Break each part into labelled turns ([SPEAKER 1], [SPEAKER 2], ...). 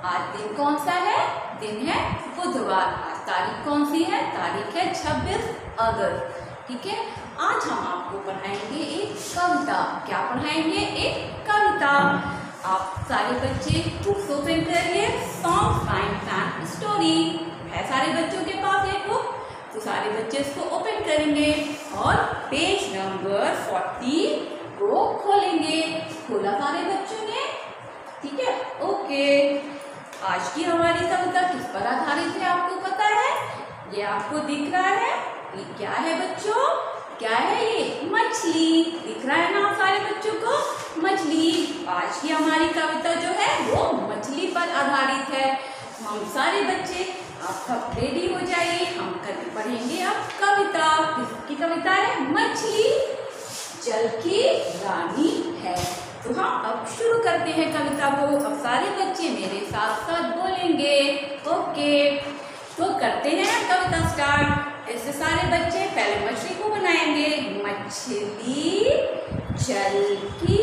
[SPEAKER 1] आज दिन कौन सा है? दिन है बुधवार। आज तारीख कौन सी है? तारीख है 26 अगस्त। ठीक है, आज हम आपको पढ़ाएंगे एक कविता। क्या पढ़ाएंगे? एक कविता। आप सारे बच्चे बुक्स ओपन करिए। सॉन्ग्स, राइम्स एंड स्टोरी है सारे बच्चों के पास एक बुक, तो सारे बच्चे इसको ओपन करेंगे और पेज नंबर 40 को खोलेंगे। खोला सारे बच्चों ने? ठीक है, ओके। आज की हमारी कविता किस पर आधारित है आपको पता है? ये आपको दिख रहा है, ये क्या है बच्चों? क्या है ये? मछली। दिख रहा है ना आप सारे बच्चों को? मछली। आज की हमारी कविता जो है वो मछली पर आधारित है। हम सारे बच्चे आप सब रेडी हो जाइए, हम कल पढ़ेंगे अब कविता। किसकी कविता है? मछली जल की रानी है। तो हम अब शुरू करते हैं कविता को। अब सारे बच्चे मेरे साथ साथ बोलेंगे, ओके। तो करते हैं कविता स्टार्ट। ऐसे सारे बच्चे पहले मछली को बनाएंगे। मछली जल की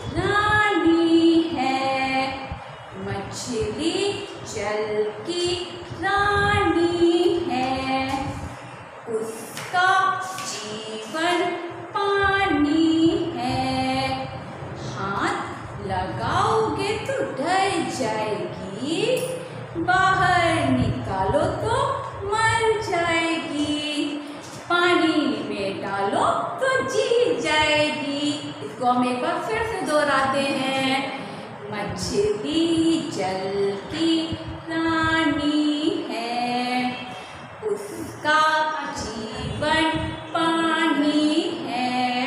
[SPEAKER 1] रानी है, मछली जल की रानी है, उसका जीवन पानी है, हाथ लगाओगे तो डर जाएगी, बाहर निकालो तो मर जाएगी, पानी में डालो तो जी जाएगी। इसको हम एक बार फिर से दोहराते हैं। मछली जल की रानी है, उसका जीवन पानी है,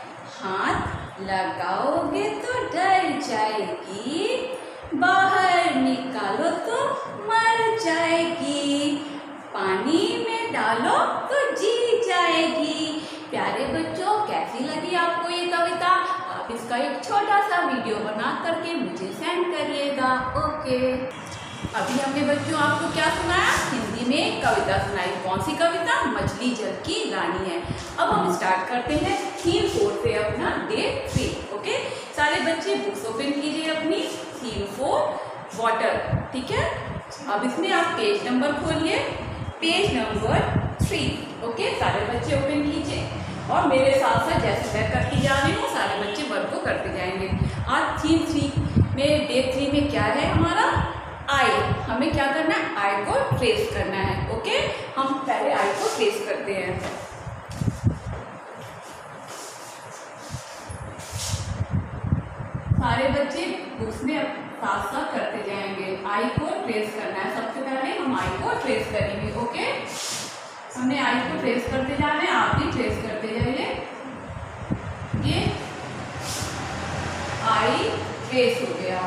[SPEAKER 1] हाथ लगाओगे तो डर जाएगी, बाहर निकालो तो मर जाएगी, पानी में डालो तो जी जाएगी। प्यारे बच्चों, कैसी लगी आपको ये कविता? आप इसका एक छोटा सा वीडियो बना करके मुझे सेंड करिएगा, ओके। अभी हमने बच्चों आपको क्या सुनाया? हिंदी में कविता सुनाई। कौन सी कविता? मछली जल की रानी है। अब हम स्टार्ट करते हैं थीम 4 से अपना डे 3, ओके। सारे बच्चे बुक्स ओपन कीजिए अपनी। थीम 4 वाटर, ठीक है। अब इसमें आप पेज नंबर खोलिए, पेज नंबर 3, ओके। सारे बच्चे ओपन कीजिए और मेरे साथ साथ जैसे मैं करती जा रही हूँ सारे बच्चे वर्क को करते जाएंगे। आज थीम 3 में, डे 3 में क्या है हमारा? आई। हमें क्या करना है? आई को ट्रेस करना है, ओके। हम पहले आई को ट्रेस करते हैं। सारे बच्चे बुक्स में साथ साथ करते जाएंगे। आई को ट्रेस करना है। सबसे पहले हम आई को ट्रेस करेंगे, ओके। हमने आई को ट्रेस करते जाना है, आप भी ट्रेस करते जाइए। ये आई ट्रेस हो गया,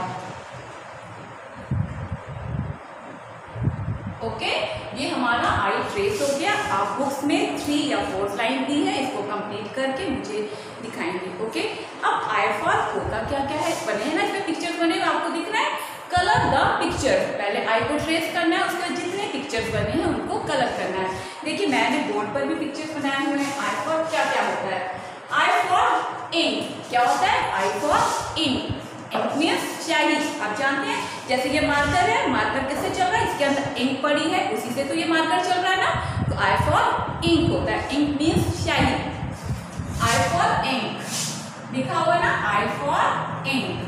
[SPEAKER 1] ओके। ये हमारा आई ट्रेस हो गया। आप बुक्स में 3 या 4 लाइन दी है, इसको कंप्लीट करके मुझे दिखाएंगे, ओके। अब आई फॉर होता क्या क्या है? बने हैं ना, इसमें पिक्चर्स बने हुए आपको दिख रहा है। Colour the picture. पहले आई को ट्रेस करना है, उसके जितने पिक्चर्स बने हैं उनको कलर करना है। देखिए मैंने बोर्ड पर भी पिक्चर्स बनाए हुए हैं। आई फॉर क्या क्या होता है? I for ink. क्या होता है? I for ink. Ink means स्याही। आप जानते हैं जैसे ये मार्कर है, मार्कर किससे चल रहा है? इसके अंदर इंक पड़ी है, उसी से तो ये मार्कर चल रहा है ना। तो आई फॉर इंक होता है। इंक मीन्स स्याही। आई फॉर इंक लिखा हुआ है ना, I for ink.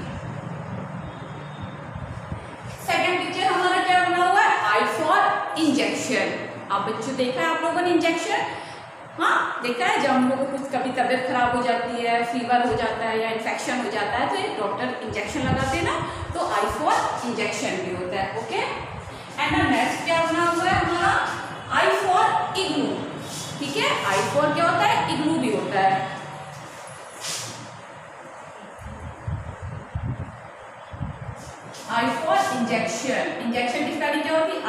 [SPEAKER 1] Second picture हमारा क्या बना हुआ है? I for injection. आप बच्चों देखा है आप लोगों ने इंजेक्शन? हाँ, देखा है। जब हम लोगों को कुछ कभी तबीयत खराब हो जाती है, फीवर हो जाता है या इन्फेक्शन हो जाता है तो एक डॉक्टर इंजेक्शन लगाते हैं ना, तो आई फॉर इंजेक्शन भी होता है, ओके। एंड नेक्स्ट क्या बना हुआ है हमारा? आई फॉर इग्लू, ठीक है। आई फॉर क्या होता है? इग्लू भी होता है। I for injection. इंजेक्शन की स्पेलिंग क्या होती है?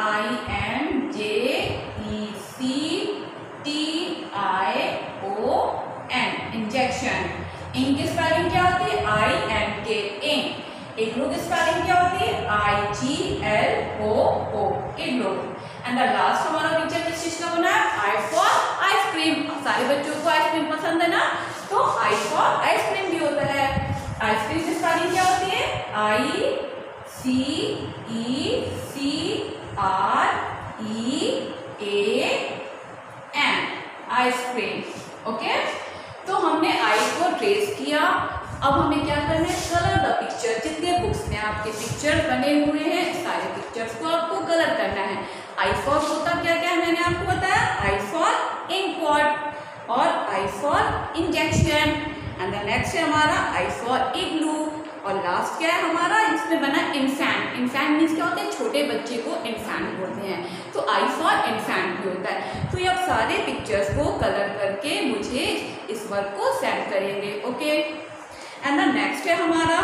[SPEAKER 1] INJECTION, injection. इंक की स्पेलिंग क्या होती है? INK, ink. इग्लू की स्पेलिंग क्या होती है? IGLOO, igloo. And the last हमारा पिक्चर किस चीज का बना है? I for ice cream. सारे बच्चों को आइसक्रीम पसंद है ना, तो आई फॉर आइसक्रीम भी होता है। आइसक्रीम की स्पेलिंग क्या होती है? ICREAM, CECREAM, ice cream. ओके, तो हमने आई को ट्रेस किया। अब हमें क्या करना है, कलर द पिक्चर। जितने बुक्स में आपके पिक्चर बने हुए हैं सारे पिक्चर्स को आपको कलर करना है। आई फॉर होता क्या क्या है मैंने आपको बताया, आई फॉर इंकपॉट और I for injection, and the next है हमारा आई फॉर इग्लू, और लास्ट क्या है हमारा, इसमें बना इन्फेंट। इन्फेंट मीन्स क्या होता है, छोटे बच्चे को इन्फेंट बोलते हैं, तो आई फॉर इन्फेंट भी होता है। तो ये आप सारे पिक्चर्स को कलर करके मुझे इस वर्क को सेंड करेंगे। ओके, एंड द नेक्स्ट है हमारा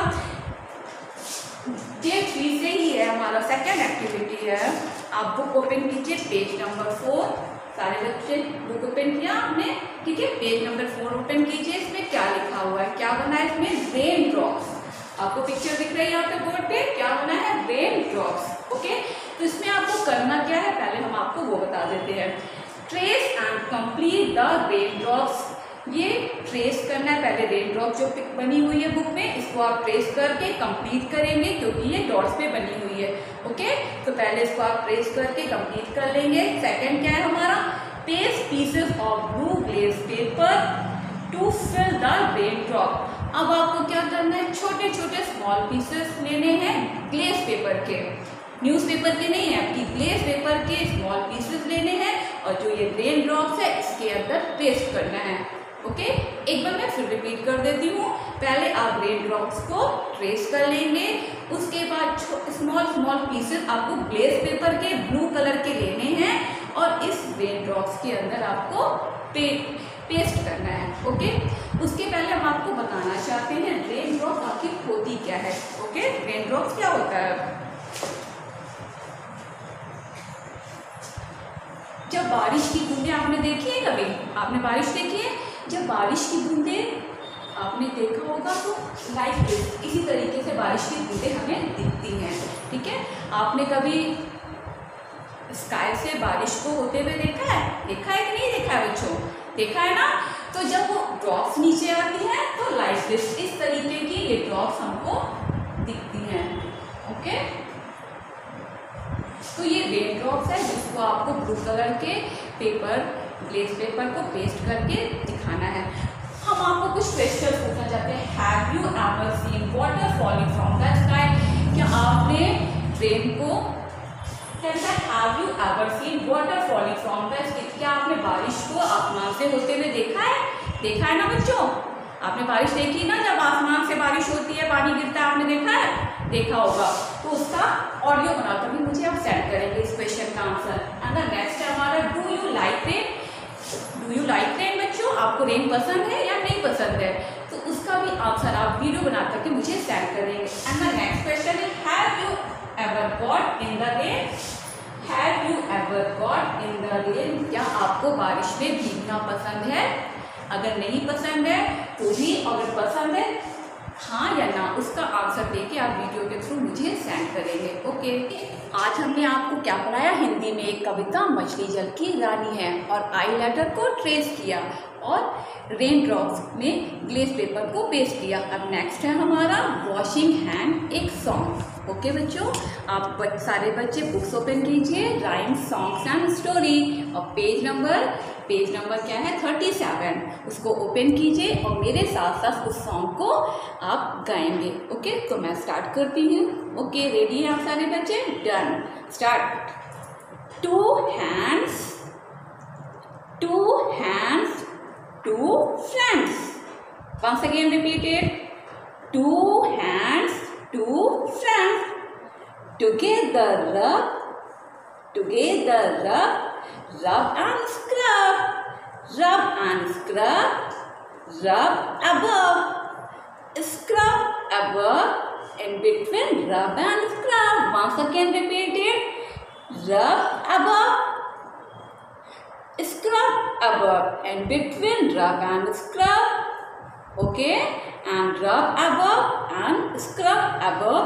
[SPEAKER 1] डे 3 से ही है हमारा सेकेंड एक्टिविटी है। आप बुक ओपन कीजिए, पेज नंबर 4। सारे बच्चे बुक ओपन किया आपने, ठीक है। पेज नंबर 4 ओपन कीजिए। इसमें क्या लिखा हुआ है, क्या बना है इसमें, रेन ड्रॉप्स। आपको पिक्चर दिख रही है यहाँ पे बोर्ड पे, क्या बना है, रेन ड्रॉप्स। ओके, तो इसमें आपको करना क्या है, पहले हम आपको वो बता देते हैं। Trace and complete the rain drops. ये ट्रेस करना है पहले, रेन ड्रॉप जो पिक बनी हुई है बुक में, इसको आप ट्रेस करके कंप्लीट करेंगे क्योंकि ये डॉट्स पे बनी हुई है। ओके, तो पहले इसको आप ट्रेस करके कंप्लीट कर लेंगे। सेकंड क्या है हमारा, paste pieces of blue glaze paper to fill the rain drop. अब आपको क्या करना है, छोटे छोटे स्मॉल पीसेस लेने हैं ग्लेज पेपर के, न्यूज़पेपर के नहीं है, आपकी ग्लेज पेपर के स्मॉल पीसेस लेने हैं और जो ये रेन ड्रॉप्स है इसके अंदर पेस्ट करना है। ओके, एक बार मैं फिर रिपीट कर देती हूँ। पहले आप रेन ड्रॉप्स को ट्रेस कर लेंगे, उसके बाद स्मॉल स्मॉल पीसेस आपको ग्लेज पेपर के ब्लू कलर के लेने हैं और इस रेन ड्रॉप्स के अंदर आपको पेस्ट करना है। ओके, उसके पहले हम आपको बताना चाहते हैं रेन ड्रॉप आखिर होती क्या है। ओके, रेन ड्रॉप्स क्या होता है, जब बारिश की बूंदें आपने देखी है, कभी आपने बारिश देखी है, जब बारिश की बूंदें आपने देखा होगा तो लाइक इसी तरीके से बारिश की बूंदें हमें दिखती हैं। ठीक है, आपने कभी स्काई से बारिश को होते हुए देखा है कि नहीं देखा है बच्चों, देखा है ना। तो जब वो ड्रॉप्स नीचे आती हैं तो लाइक दिस, इस तरीके की ये ड्रॉप्स हमको दिखती हैं। ओके, तो ये रेन ड्रॉप्स है जिसको आपको ब्लू कलर के पेपर, ग्लेज पेपर को पेस्ट करके दिखाना है। हम आपको कुछ क्वेश्चन पूछना चाहते हैं। Have you ever seen water falling from the sky? क्या आपने रेन को, have you ever seen water falling from the sky? क्या आपने बारिश को आसमान से होते हुए देखा है? देखा है ना बच्चों, आपने बारिश देखी ना, जब आसमान से बारिश होती है, पानी गिरता है, आपने देखा है, देखा होगा। तो उसका ऑडियो बनाकर भी मुझे आप सेंड करेंगे इस क्वेश्चन का आंसर। एंड द नेक्स्ट है हमारा do you like rain? Do you like rain बच्चों, आपको रेन पसंद है या नहीं पसंद है? तो उसका भी आंसर आप वीडियो बना करके मुझे सेंड करेंगे। एंड द नेक्स्ट क्वेश्चन है have you ever got in the rain? Have you ever got in the rain? क्या आपको बारिश में भीगना पसंद है? अगर नहीं पसंद है तो भी, अगर पसंद है हाँ या ना, उसका आंसर देके आप वीडियो के थ्रू मुझे सेंड करेंगे। ओके, आज हमने आपको क्या पढ़ाया, हिंदी में एक कविता मछली जल की रानी है और आई लेटर को ट्रेस किया और रेन ड्रॉप्स में ग्लेज पेपर को पेस्ट किया। अब नेक्स्ट है हमारा वॉशिंग हैंड, एक सॉन्ग। ओके बच्चों, आप सारे बच्चे बुक्स ओपन कीजिए, राइम सॉन्ग्स एंड स्टोरी, और पेज नंबर क्या है 37, उसको ओपन कीजिए और मेरे साथ साथ उस सॉन्ग को आप गाएंगे। ओके, तो मैं स्टार्ट करती हूँ। ओके, रेडी हैं आप सारे बच्चे? Done, start. Two hands two friends. Once again repeated, two hands two friends, together rub rub and scrub, rub and scrub, rub above, scrub above, in between rub and scrub. Once again repeat it, rub above, scrub above, in between rub and scrub. Okay, and rub above and scrub above,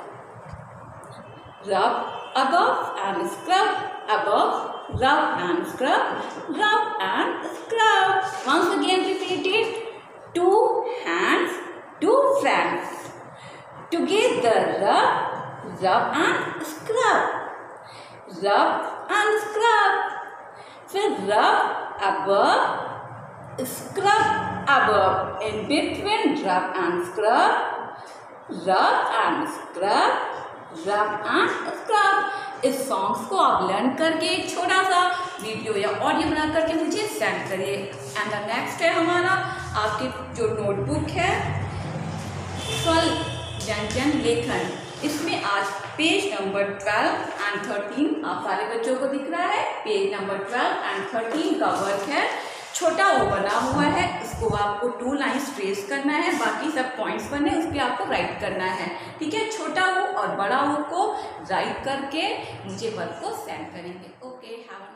[SPEAKER 1] rub above and scrub above, rub and scrub, rub and scrub. Once again repeat it, two hands, two friends, together rub rub and scrub, rub and scrub. फिर rub above, scrub above, in between rub and scrub, rub and scrub, rub and scrub. इस songs को आप learn करके एक छोटा सा video या audio बना करके मुझे सेंड करिए। एंड द नेक्स्ट है हमारा आपकी जो नोटबुक है स्वर व्यंजन लेखन, इसमें आज पेज नंबर 12 एंड 13 आप सारे बच्चों को दिख रहा है। पेज नंबर 12 एंड 13 का वर्क है, छोटा ओ बना हुआ है, इसको आपको 2 लाइन्स ट्रेस करना है, बाकी सब पॉइंट्स बने उस पर आपको राइट करना है। ठीक है, छोटा ओ और बड़ा ओ को राइट करके मुझे वर्क को सेंड करेंगे। Okay, have